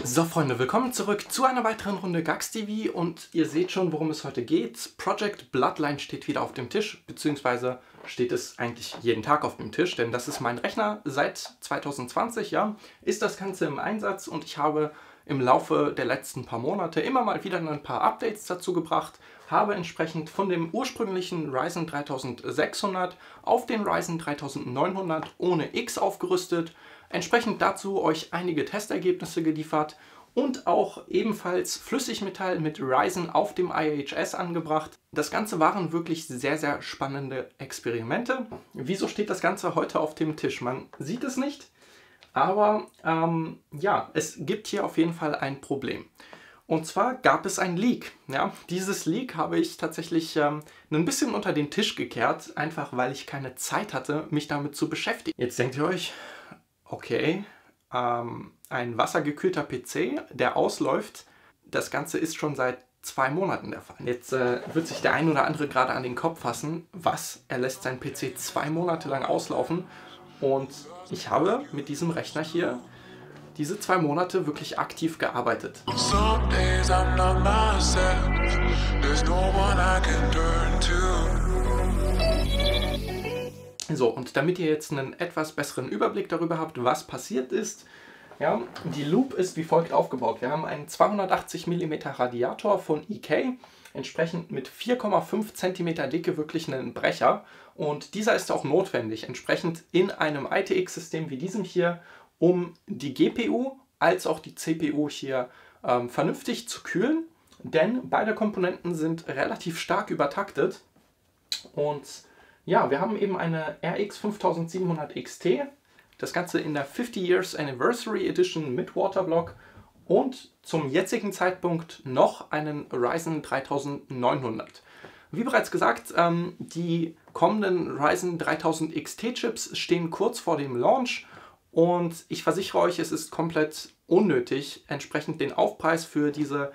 So Freunde, willkommen zurück zu einer weiteren Runde Gax TV und ihr seht schon, worum es heute geht. Project Bloodline steht wieder auf dem Tisch, beziehungsweise steht es eigentlich jeden Tag auf dem Tisch, denn das ist mein Rechner seit 2020, ja, ist das Ganze im Einsatz und ich habe im Laufe der letzten paar Monate immer mal wieder ein paar Updates dazu gebracht, habe entsprechend von dem ursprünglichen Ryzen 3600 auf den Ryzen 3900 ohne X aufgerüstet, entsprechend dazu euch einige Testergebnisse geliefert und auch ebenfalls Flüssigmetall mit Ryzen auf dem IHS angebracht. Das Ganze waren wirklich sehr, sehr spannende Experimente. Wieso steht das Ganze heute auf dem Tisch? Man sieht es nicht, aber ja, es gibt hier auf jeden Fall ein Problem. Und zwar gab es ein Leak. Ja, dieses Leak habe ich tatsächlich ein bisschen unter den Tisch gekehrt, einfach weil ich keine Zeit hatte, mich damit zu beschäftigen. Jetzt denkt ihr euch, okay, ein wassergekühlter PC, der ausläuft, das Ganze ist schon seit 2 Monaten der Fall. Jetzt wird sich der ein oder andere gerade an den Kopf fassen, was, er lässt seinen PC 2 Monate lang auslaufen und ich habe mit diesem Rechner hier diese 2 Monate wirklich aktiv gearbeitet. So, und damit ihr jetzt einen etwas besseren Überblick darüber habt, was passiert ist, ja, die Loop ist wie folgt aufgebaut. Wir haben einen 280 mm Radiator von EK, entsprechend mit 4,5 cm Dicke wirklich einen Brecher. Und dieser ist auch notwendig, entsprechend in einem ITX-System wie diesem hier, um die GPU als auch die CPU hier vernünftig zu kühlen. Denn beide Komponenten sind relativ stark übertaktet. Und ja, wir haben eben eine RX 5700 XT. Das Ganze in der 50 Years Anniversary Edition mit Waterblock und zum jetzigen Zeitpunkt noch einen Ryzen 3900. Wie bereits gesagt, die kommenden Ryzen 3000 XT Chips stehen kurz vor dem Launch und ich versichere euch, es ist komplett unnötig, entsprechend den Aufpreis für diese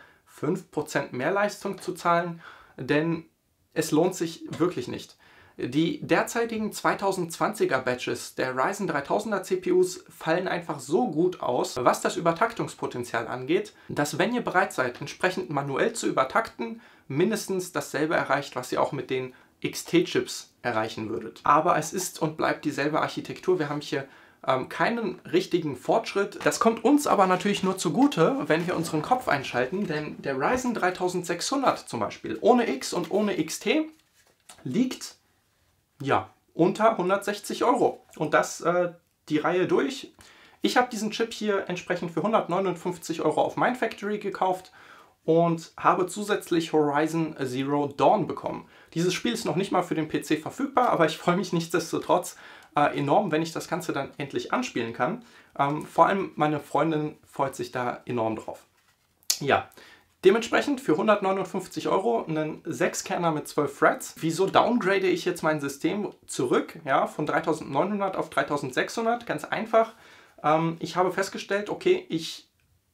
5% mehr Leistung zu zahlen, denn es lohnt sich wirklich nicht. Die derzeitigen 2020er Batches der Ryzen 3000er CPUs fallen einfach so gut aus, was das Übertaktungspotenzial angeht, dass wenn ihr bereit seid, entsprechend manuell zu übertakten, mindestens dasselbe erreicht, was ihr auch mit den XT-Chips erreichen würdet. Aber es ist und bleibt dieselbe Architektur. Wir haben hier keinen richtigen Fortschritt. Das kommt uns aber natürlich nur zugute, wenn wir unseren Kopf einschalten, denn der Ryzen 3600 zum Beispiel ohne X und ohne XT liegt ja unter 160 €. Und das die Reihe durch. Ich habe diesen Chip hier entsprechend für 159 € auf Mindfactory gekauft und habe zusätzlich Horizon Zero Dawn bekommen. Dieses Spiel ist noch nicht mal für den PC verfügbar, aber ich freue mich nichtsdestotrotz enorm, wenn ich das Ganze dann endlich anspielen kann. Vor allem meine Freundin freut sich da enorm drauf. Ja, dementsprechend für 159 € einen 6-Kerner mit 12 Threads. Wieso downgrade ich jetzt mein System zurück, ja, von 3900 auf 3600? Ganz einfach. Ich habe festgestellt, okay, ich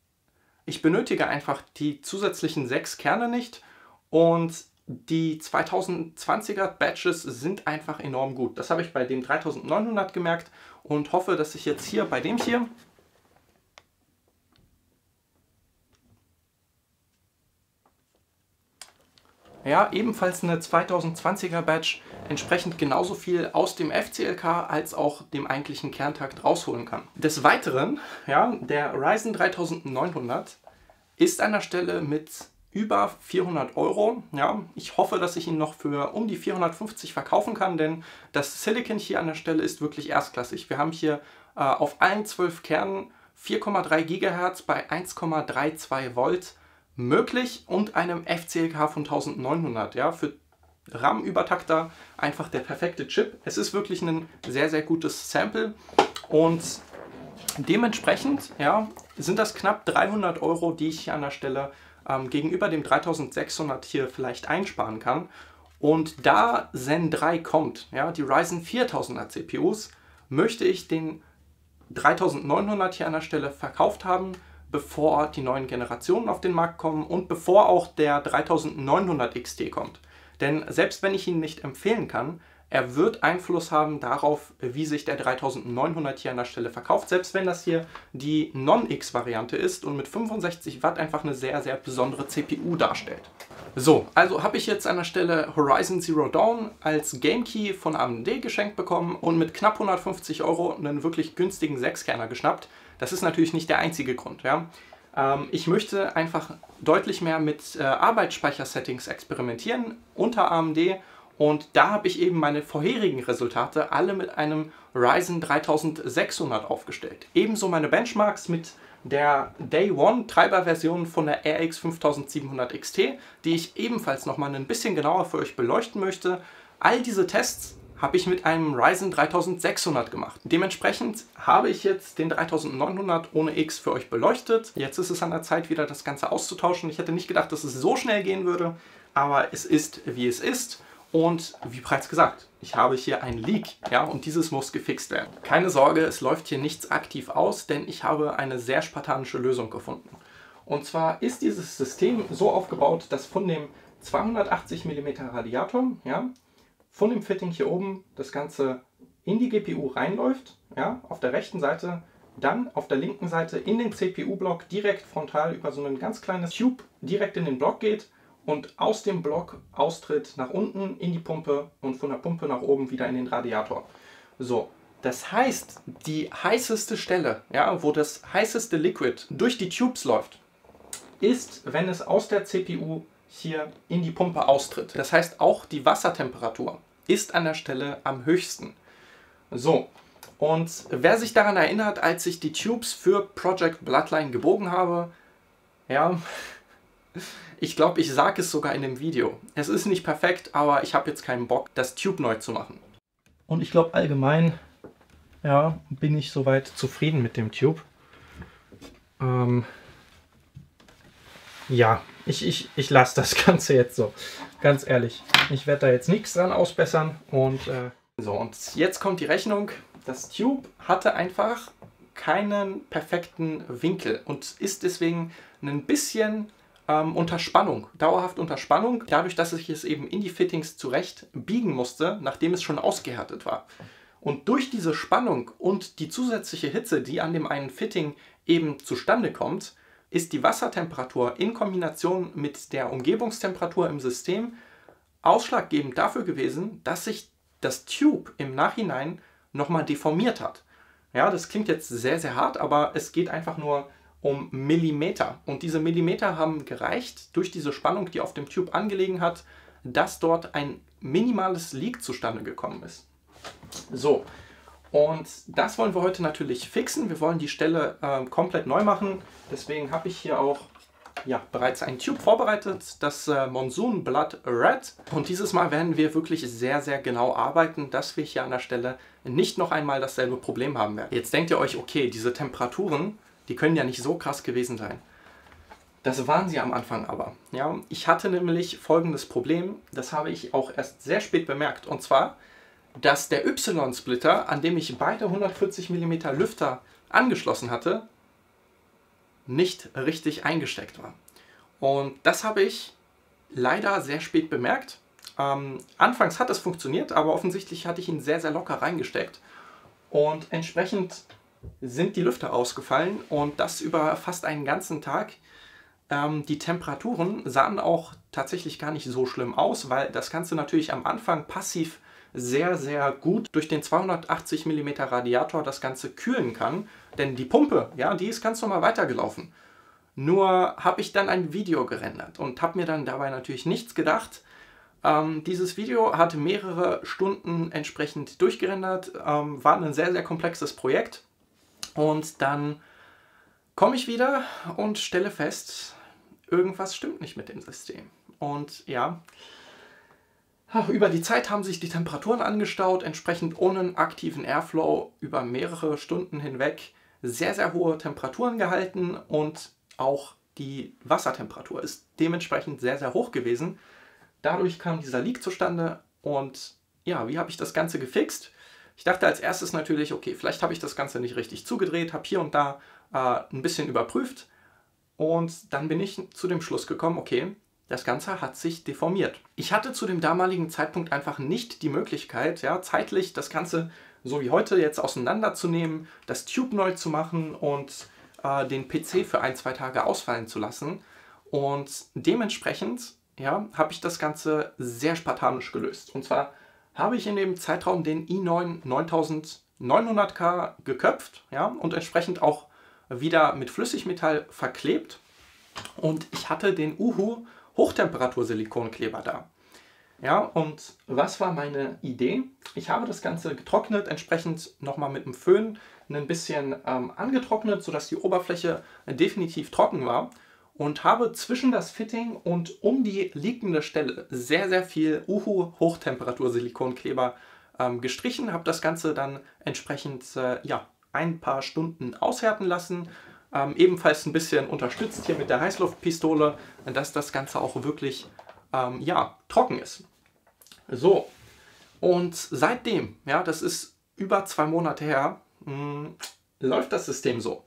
benötige einfach die zusätzlichen 6 Kerne nicht und die 2020er Batches sind einfach enorm gut. Das habe ich bei dem 3900 gemerkt und hoffe, dass ich jetzt hier bei dem hier ja, ebenfalls eine 2020er Batch entsprechend genauso viel aus dem FCLK als auch dem eigentlichen Kerntakt rausholen kann. Des Weiteren, ja, der Ryzen 3900 ist an der Stelle mit über 400 €. Ja, ich hoffe, dass ich ihn noch für um die 450 verkaufen kann, denn das Silicon hier an der Stelle ist wirklich erstklassig. Wir haben hier auf allen 12 Kernen 4,3 GHz bei 1,32 Volt möglich und einem FCLK von 1900. Ja, für RAM-Übertakter einfach der perfekte Chip. Es ist wirklich ein sehr, sehr gutes Sample und dementsprechend ja, sind das knapp 300 €, die ich hier an der Stelle gegenüber dem 3600 hier vielleicht einsparen kann. Und da Zen 3 kommt, ja, die Ryzen 4000er CPUs, möchte ich den 3900 hier an der Stelle verkauft haben, bevor die neuen Generationen auf den Markt kommen und bevor auch der 3900 XT kommt. Denn selbst wenn ich ihn nicht empfehlen kann, Er wird Einfluss haben darauf, wie sich der 3900 hier an der Stelle verkauft, selbst wenn das hier die Non-X-Variante ist und mit 65 Watt einfach eine sehr, sehr besondere CPU darstellt. So, also habe ich jetzt an der Stelle Horizon Zero Dawn als Game Key von AMD geschenkt bekommen und mit knapp 150 € einen wirklich günstigen 6-Kerner geschnappt. Das ist natürlich nicht der einzige Grund. Ja? Ich möchte einfach deutlich mehr mit Arbeitsspeicher-Settings experimentieren unter AMD. Und da habe ich eben meine vorherigen Resultate alle mit einem Ryzen 3600 aufgestellt. Ebenso meine Benchmarks mit der Day One Treiberversion von der RX 5700 XT, die ich ebenfalls nochmal ein bisschen genauer für euch beleuchten möchte. All diese Tests habe ich mit einem Ryzen 3600 gemacht. Dementsprechend habe ich jetzt den 3900 ohne X für euch beleuchtet. Jetzt ist es an der Zeit, wieder das Ganze auszutauschen. Ich hätte nicht gedacht, dass es so schnell gehen würde, aber es ist, wie es ist. Und wie bereits gesagt, ich habe hier ein Leak, ja, und dieses muss gefixt werden. Keine Sorge, es läuft hier nichts aktiv aus, denn ich habe eine sehr spartanische Lösung gefunden. Und zwar ist dieses System so aufgebaut, dass von dem 280 mm Radiator, ja, von dem Fitting hier oben das Ganze in die GPU reinläuft, ja, auf der rechten Seite, dann auf der linken Seite in den CPU-Block direkt frontal über so ein ganz kleines Tube direkt in den Block geht und aus dem Block austritt nach unten in die Pumpe und von der Pumpe nach oben wieder in den Radiator. So, das heißt, die heißeste Stelle, ja, wo das heißeste Liquid durch die Tubes läuft, ist, wenn es aus der CPU hier in die Pumpe austritt. Das heißt, auch die Wassertemperatur ist an der Stelle am höchsten. So, und wer sich daran erinnert, als ich die Tubes für Project Bloodline gebogen habe, ja, ich glaube, ich sage es sogar in dem Video. Es ist nicht perfekt, aber ich habe jetzt keinen Bock, das Tube neu zu machen. Und ich glaube allgemein, ja, bin ich soweit zufrieden mit dem Tube. Ja, ich lasse das Ganze jetzt so. Ganz ehrlich. Ich werde da jetzt nichts dran ausbessern. Und so, und jetzt kommt die Rechnung. Das Tube hatte einfach keinen perfekten Winkel und ist deswegen ein bisschen unter Spannung, dauerhaft unter Spannung, dadurch, dass ich es eben in die Fittings zurecht biegen musste, nachdem es schon ausgehärtet war. Und durch diese Spannung und die zusätzliche Hitze, die an dem einen Fitting eben zustande kommt, ist die Wassertemperatur in Kombination mit der Umgebungstemperatur im System ausschlaggebend dafür gewesen, dass sich das Tube im Nachhinein nochmal deformiert hat. Ja, das klingt jetzt sehr, sehr hart, aber es geht einfach nur um Millimeter. Und diese Millimeter haben gereicht durch diese Spannung, die auf dem Tube angelegen hat, dass dort ein minimales Leak zustande gekommen ist. So, und das wollen wir heute natürlich fixen. Wir wollen die Stelle komplett neu machen. Deswegen habe ich hier auch bereits ein Tube vorbereitet, das Monsoon Blood Red. Und dieses Mal werden wir wirklich sehr, sehr genau arbeiten, dass wir hier an der Stelle nicht noch einmal dasselbe Problem haben werden. Jetzt denkt ihr euch, okay, diese Temperaturen, die können ja nicht so krass gewesen sein. Das waren sie am Anfang aber. Ja, ich hatte nämlich folgendes Problem, das habe ich auch erst sehr spät bemerkt. Und zwar, dass der Y-Splitter, an dem ich beide 140 mm Lüfter angeschlossen hatte, nicht richtig eingesteckt war. Und das habe ich leider sehr spät bemerkt. Anfangs hat es funktioniert, aber offensichtlich hatte ich ihn sehr, sehr locker reingesteckt. Und entsprechend sind die Lüfter ausgefallen und das über fast einen ganzen Tag. Die Temperaturen sahen auch tatsächlich gar nicht so schlimm aus, weil das Ganze natürlich am Anfang passiv sehr, sehr gut durch den 280 mm Radiator das Ganze kühlen kann. Denn die Pumpe, ja, die ist ganz normal weitergelaufen. Nur habe ich dann ein Video gerendert und habe mir dann dabei natürlich nichts gedacht. Dieses Video hatte mehrere Stunden entsprechend durchgerendert, war ein sehr, sehr komplexes Projekt. Und dann komme ich wieder und stelle fest, irgendwas stimmt nicht mit dem System. Und ja, über die Zeit haben sich die Temperaturen angestaut, entsprechend ohne einen aktiven Airflow über mehrere Stunden hinweg sehr, sehr hohe Temperaturen gehalten und auch die Wassertemperatur ist dementsprechend sehr, sehr hoch gewesen. Dadurch kam dieser Leak zustande und ja, wie habe ich das Ganze gefixt? Ich dachte als erstes natürlich, okay, vielleicht habe ich das Ganze nicht richtig zugedreht, habe hier und da ein bisschen überprüft und dann bin ich zu dem Schluss gekommen, okay, das Ganze hat sich deformiert. Ich hatte zu dem damaligen Zeitpunkt einfach nicht die Möglichkeit, ja, zeitlich das Ganze so wie heute jetzt auseinanderzunehmen, das Tube neu zu machen und den PC für 1-2 Tage ausfallen zu lassen. Und dementsprechend, ja, habe ich das Ganze sehr spartanisch gelöst. Und zwar habe ich in dem Zeitraum den i9 9900K geköpft, ja, und entsprechend auch wieder mit Flüssigmetall verklebt. Und ich hatte den Uhu Hochtemperatur-Silikonkleber da. Ja, und was war meine Idee? Ich habe das Ganze getrocknet, entsprechend nochmal mit dem Föhn ein bisschen angetrocknet, sodass die Oberfläche definitiv trocken war. Und habe zwischen das Fitting und um die liegende Stelle sehr, sehr viel Uhu Hochtemperatur-Silikonkleber gestrichen. Habe das Ganze dann entsprechend ja, ein paar Stunden aushärten lassen. Ebenfalls ein bisschen unterstützt hier mit der Heißluftpistole, dass das Ganze auch wirklich ja, trocken ist. So, und seitdem, ja, das ist über 2 Monate her, läuft das System so.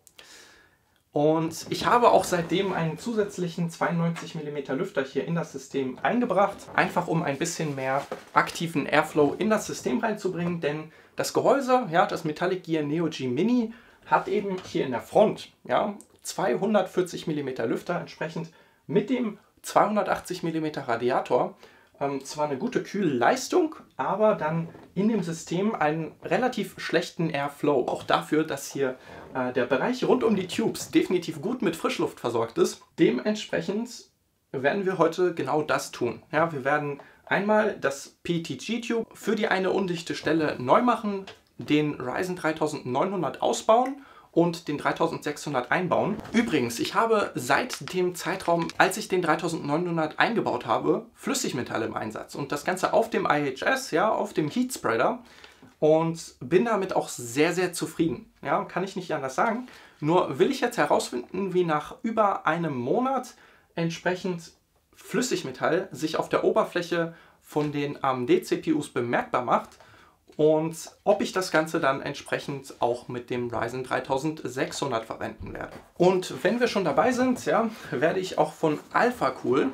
Und ich habe auch seitdem einen zusätzlichen 92 mm Lüfter hier in das System eingebracht, einfach um ein bisschen mehr aktiven Airflow in das System reinzubringen, denn das Gehäuse, ja, das Metallic Gear Neo G Mini, hat eben hier in der Front, ja, 240 mm Lüfter, entsprechend mit dem 280 mm Radiator. Zwar eine gute Kühlleistung, aber dann in dem System einen relativ schlechten Airflow. Auch dafür, dass hier der Bereich rund um die Tubes definitiv gut mit Frischluft versorgt ist. Dementsprechend werden wir heute genau das tun. Ja, wir werden einmal das PETG-Tube für die eine undichte Stelle neu machen, den Ryzen 3900 ausbauen und den 3600 einbauen. Übrigens, ich habe seit dem Zeitraum, als ich den 3900 eingebaut habe, Flüssigmetall im Einsatz. Und das Ganze auf dem IHS, ja, auf dem Heat Spreader. Und bin damit auch sehr, sehr zufrieden. Ja, kann ich nicht anders sagen. Nur will ich jetzt herausfinden, wie nach über einem Monat entsprechend Flüssigmetall sich auf der Oberfläche von den AMD-CPUs bemerkbar macht. Und ob ich das Ganze dann entsprechend auch mit dem Ryzen 3600 verwenden werde. Und wenn wir schon dabei sind, ja, werde ich auch von AlphaCool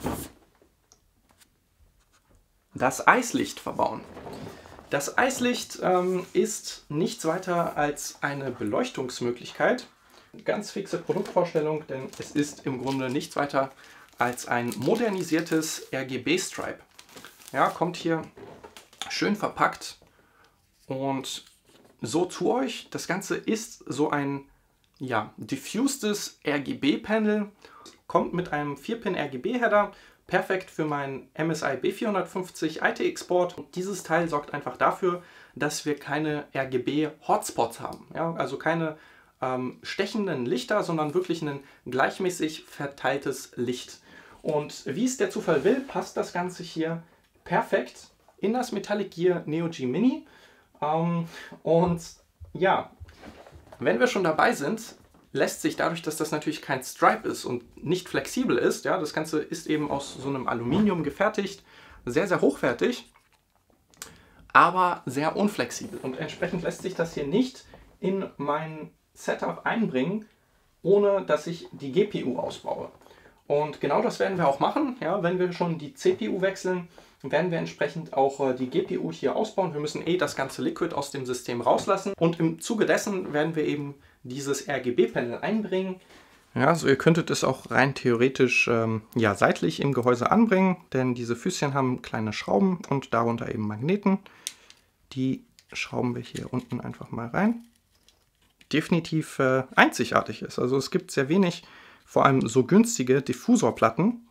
das Eislicht verbauen. Das Eislicht ist nichts weiter als eine Beleuchtungsmöglichkeit. Ganz fixe Produktvorstellung, denn es ist im Grunde nichts weiter als ein modernisiertes RGB-Stripe. Ja, kommt hier schön verpackt und so zu euch. Das Ganze ist so ein, ja, diffusedes RGB-Panel, kommt mit einem 4-Pin RGB-Header, perfekt für meinen MSI B450 IT-Export. Dieses Teil sorgt einfach dafür, dass wir keine RGB-Hotspots haben. Ja, also keine stechenden Lichter, sondern wirklich ein gleichmäßig verteiltes Licht. Und wie es der Zufall will, passt das Ganze hier perfekt in das Metallic Gear Neo G Mini. Und ja, wenn wir schon dabei sind, lässt sich dadurch, dass das natürlich kein Stripe ist und nicht flexibel ist, ja, das Ganze ist eben aus so einem Aluminium gefertigt, sehr, sehr hochwertig, aber sehr unflexibel. Und entsprechend lässt sich das hier nicht in mein Setup einbringen, ohne dass ich die GPU ausbaue. Und genau das werden wir auch machen, ja, wenn wir schon die CPU wechseln, werden wir entsprechend auch die GPU hier ausbauen. Wir müssen das ganze Liquid aus dem System rauslassen und im Zuge dessen werden wir eben dieses RGB-Panel einbringen. Ja, also ihr könntet es auch rein theoretisch ja, seitlich im Gehäuse anbringen, denn diese Füßchen haben kleine Schrauben und darunter eben Magneten. Die schrauben wir hier unten einfach mal rein. Definitiv einzigartig ist. Also es gibt sehr wenig, vor allem so günstige Diffusorplatten.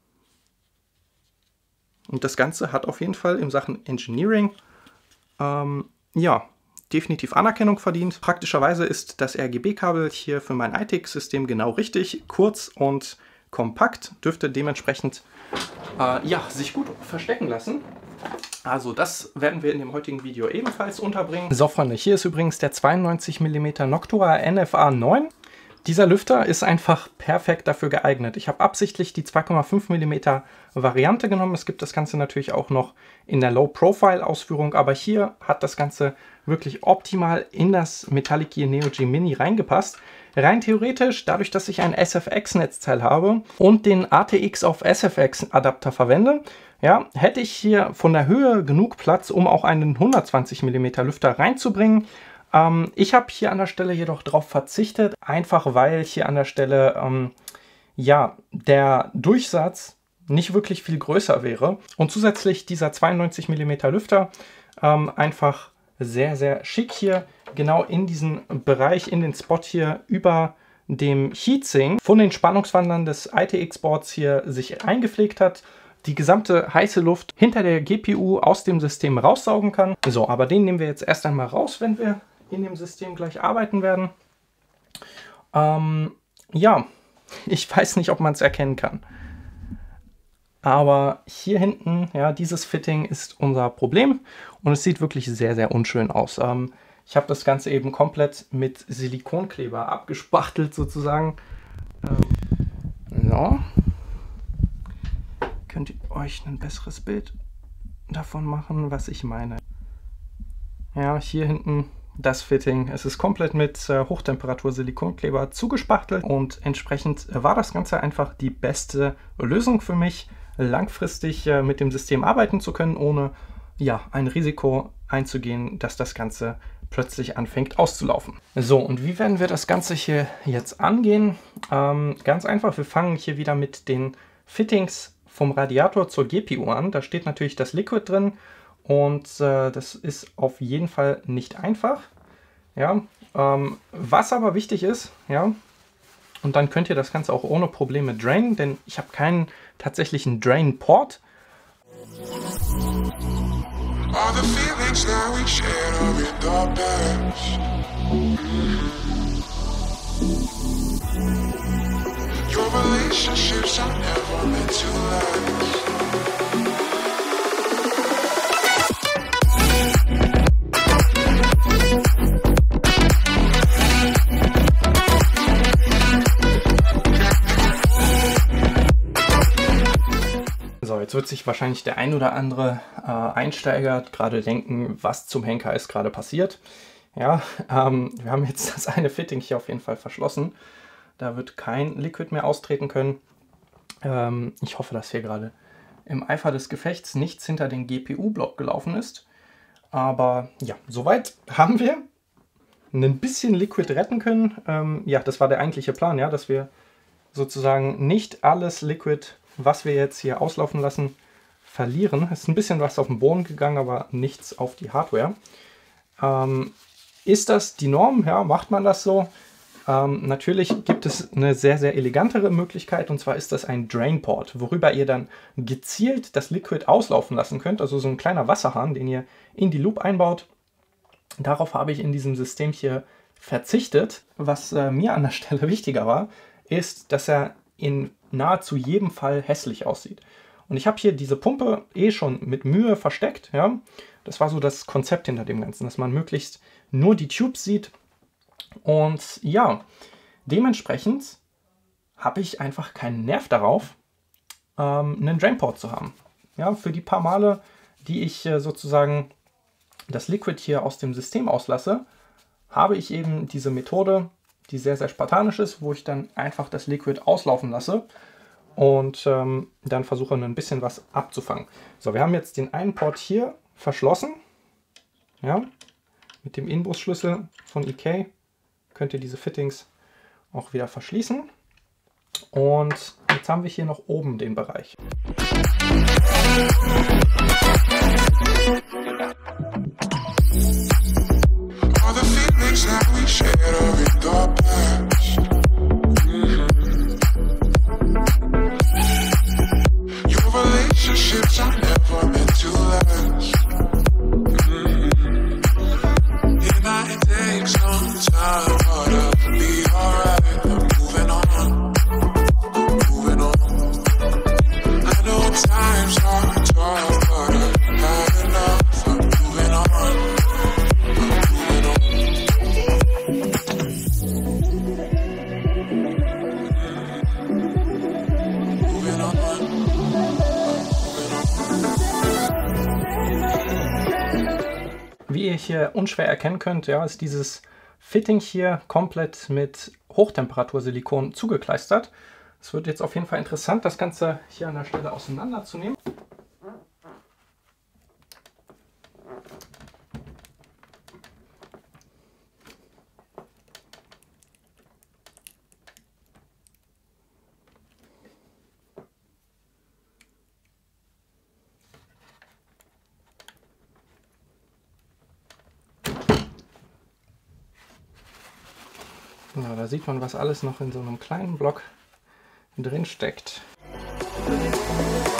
Und das Ganze hat auf jeden Fall in Sachen Engineering ja, definitiv Anerkennung verdient. Praktischerweise ist das RGB-Kabel hier für mein ITX-System genau richtig, kurz und kompakt, dürfte dementsprechend ja, sich gut verstecken lassen. Also das werden wir in dem heutigen Video ebenfalls unterbringen. So Freunde, hier ist übrigens der 92 mm Noctua NFA 9. Dieser Lüfter ist einfach perfekt dafür geeignet. Ich habe absichtlich die 2,5 mm Variante genommen. Es gibt das Ganze natürlich auch noch in der Low-Profile-Ausführung, aber hier hat das Ganze wirklich optimal in das Metallic Gear Neo G Mini reingepasst. Rein theoretisch, dadurch, dass ich ein SFX-Netzteil habe und den ATX auf SFX-Adapter verwende, ja, hätte ich hier von der Höhe genug Platz, um auch einen 120 mm Lüfter reinzubringen. Ich habe hier an der Stelle jedoch darauf verzichtet, einfach weil hier an der Stelle ja, der Durchsatz nicht wirklich viel größer wäre und zusätzlich dieser 92 mm Lüfter einfach sehr, sehr schick hier genau in diesen Bereich, in den Spot hier über dem Heatsink von den Spannungswandlern des ITX-Boards hier sich eingepflegt hat, die gesamte heiße Luft hinter der GPU aus dem System raussaugen kann. So, aber den nehmen wir jetzt erst einmal raus, wenn wir in dem System gleich arbeiten werden. Ja, ich weiß nicht, ob man es erkennen kann. Aber hier hinten, ja, dieses Fitting ist unser Problem und es sieht wirklich sehr, sehr unschön aus. Ich habe das Ganze eben komplett mit Silikonkleber abgespachtelt sozusagen. So. Könnt ihr euch ein besseres Bild davon machen, was ich meine. Ja, hier hinten das Fitting. Es ist komplett mit Hochtemperatur-Silikonkleber zugespachtelt und entsprechend war das Ganze einfach die beste Lösung für mich, langfristig mit dem System arbeiten zu können, ohne ja, ein Risiko einzugehen, dass das Ganze plötzlich anfängt auszulaufen. So, und wie werden wir das Ganze hier jetzt angehen? Ganz einfach, wir fangen hier wieder mit den Fittings vom Radiator zur GPU an. Da steht natürlich das Liquid drin und das ist auf jeden Fall nicht einfach. Ja, was aber wichtig ist, ja, und dann könnt ihr das Ganze auch ohne Probleme drainen, denn ich habe keinen tatsächlichen Drain-Port. So, jetzt wird sich wahrscheinlich der ein oder andere Einsteiger gerade denken, was zum Henker ist gerade passiert. Ja, wir haben jetzt das eine Fitting hier auf jeden Fall verschlossen. Da wird kein Liquid mehr austreten können. Ich hoffe, dass hier gerade im Eifer des Gefechts nichts hinter den GPU-Block gelaufen ist. Aber ja, soweit haben wir ein bisschen Liquid retten können. Ja, das war der eigentliche Plan, ja, dass wir sozusagen nicht alles Liquid, was wir jetzt hier auslaufen lassen, verlieren. Es ist ein bisschen was auf den Boden gegangen, aber nichts auf die Hardware. Ist das die Norm? Ja, macht man das so? Natürlich gibt es eine sehr, sehr elegantere Möglichkeit, und zwar ist das ein Drainport, worüber ihr dann gezielt das Liquid auslaufen lassen könnt, also so ein kleiner Wasserhahn, den ihr in die Loop einbaut. Darauf habe ich in diesem System hier verzichtet. Was mir an der Stelle wichtiger war, ist, dass er in nahezu jedem Fall hässlich aussieht. Und ich habe hier diese Pumpe schon mit Mühe versteckt. Ja? Das war so das Konzept hinter dem Ganzen, dass man möglichst nur die Tubes sieht. Und ja, dementsprechend habe ich einfach keinen Nerv darauf, einen Drainport zu haben. Ja, für die paar Male, die ich sozusagen das Liquid hier aus dem System auslasse, habe ich eben diese Methode, die sehr, sehr spartanisch ist, wo ich dann einfach das Liquid auslaufen lasse und dann versuche ein bisschen was abzufangen. So, wir haben jetzt den einen Port hier verschlossen. Ja, mit dem Inbus-Schlüssel von EK könnt ihr diese Fittings auch wieder verschließen. Und jetzt haben wir hier noch oben den Bereich. Wie ihr hier unschwer erkennen könnt, ja, ist dieses Fitting hier komplett mit Hochtemperatursilikon zugekleistert. Es wird jetzt auf jeden Fall interessant, das Ganze hier an der Stelle auseinanderzunehmen. Ja, da sieht man, was alles noch in so einem kleinen Block drin steckt.